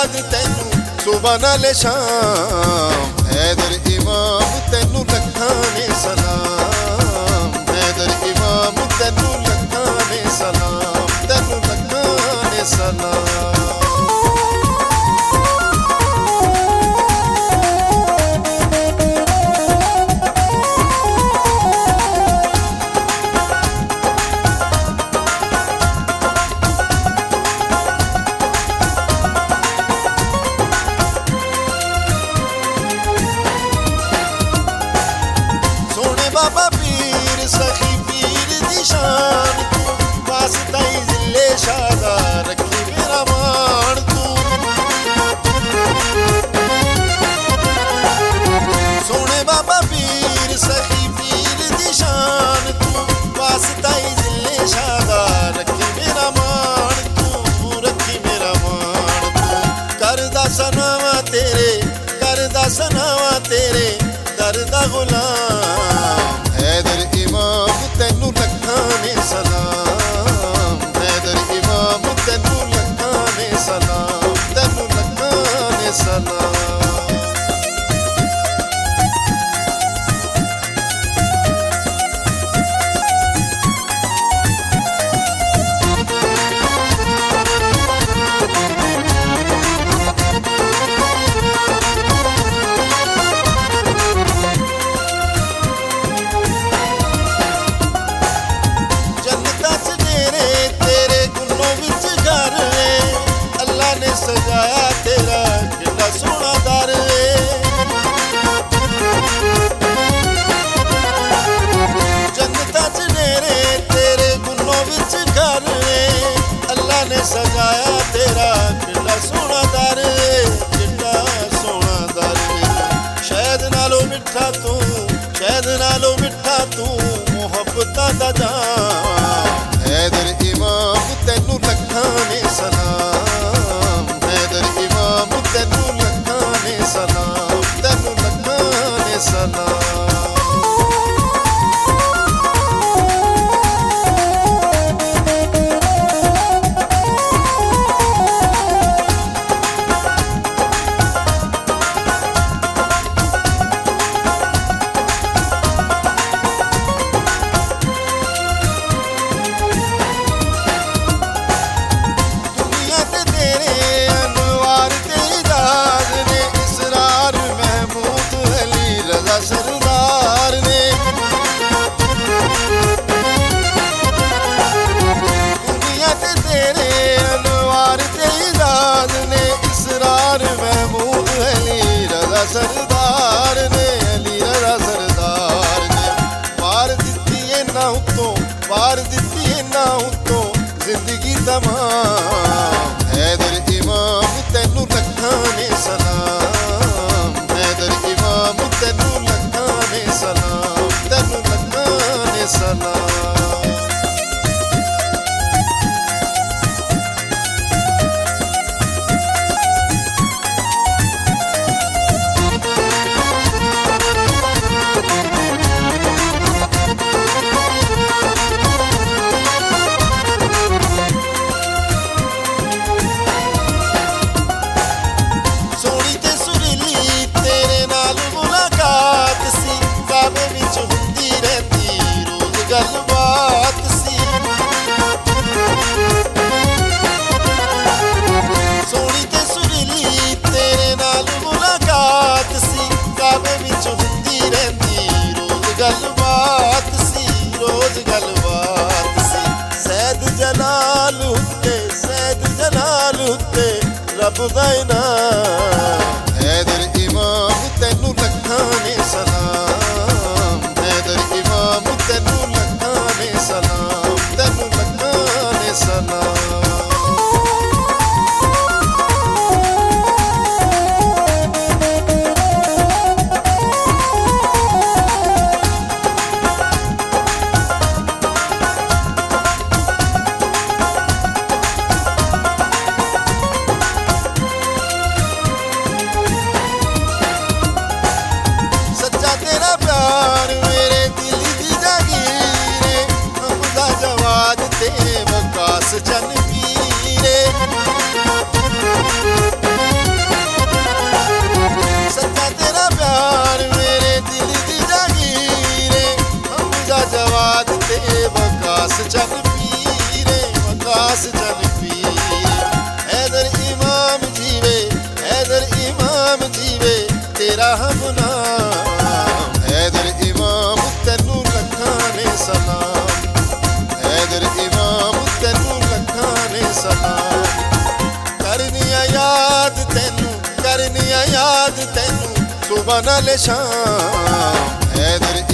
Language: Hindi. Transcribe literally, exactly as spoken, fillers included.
याद तैनू सुबह नाले शाम। हैदर इमाम तैनू लखां ने सलाम, हैदर इमाम तैनू लखां ने सलाम, तैनू लखां ने सलाम। बाबा पीर सखी पीर दी शान तू, वास्ताई जिले शादा रखी मेरा मान तू। सोने बाबा पीर सखी पीर दी शान तू, वास्ताई जिले शादा रखी मेरा मान तू, रखी मेरा मान तू। करदा सनावा तेरे, करदा सनावा तेरे दर्दा गुलाम। हैदर इमाम तैनू लखां ने सलाम, हैदर इमाम तैनू लखां ने सलाम, तैनू लखां ने सलाम। सजाया तेरा कितना सोना दर जन्नतां च नेरे तेरे गुलों विच घर अल्लाह ने सजाया तेरा कितना सोना दर, कितना सोना दर। शहद नालों मिठा तू, शहद नालों मिठा तू मुहब्बतां दा जाम। हैदर इमाम तैनू लखां ने सलाम, तैनू लखां ने सलाम, तैनू लखां ने सलाम। दुनिया ते तेरे अनवार तेरी दाद ने, इसरार महमूद अली रजा सरदार ने। दुनिया ते तेरे अनवार तेरी दाद ने, इसरार महमूद अली रजा सरदार ने, अली रजा सरदार ने। पार दित्ती इन्हां उत्तों, पार दित्ती इन्हां उत्तों जिंदगी तमाम। हैदर इमाम तैनू लखां ने सलाम, हैदर इमाम तैनू लखां ने सलाम, तैनू लखां ने सलाम। सोनी ते सुरीली तेरे नाल मुलाकात सी, काबे विच हुंदी रहंदी रोज गलबात सी। सोनी ते सुरीली तेरे नाल मुलाकात सी, काबे विच हुंदी रहंदी रोज गलबात सी, रोज गलबात सी। सैद जलाल उत्ते, सैद जलाल उत्ते रब दा इनाम। हैदर इमाम तैनू लखां ने सलाम, हैदर इमाम तैनू लखां ने सलाम, तैनू लखां ने सलाम। वकास चन पीरे वकास चन पीरे हैदर इमाम जीवे हैदर इमाम जीवे तेरा हम नाम हैदर इमाम तेनू लखां ने सलाम हैदर इमाम तेनू लखां ने सलाम करनिया याद तेनू करनिया याद तेनू सुबह नाल शाम हैदर